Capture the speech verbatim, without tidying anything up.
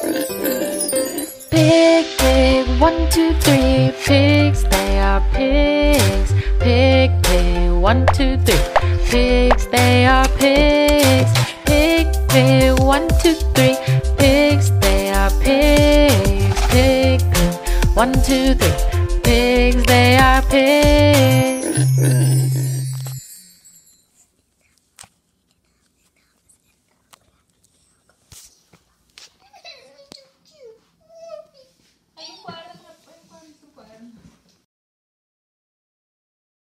Pig, pig, one, two, three. Pigs, they are pigs. Pig, pig, one, two, three. Pigs, they are pigs. Pig, pig, one, two, three. Pigs, they are pigs. Pig, pig, one, two, three. Pigs, they are pigs.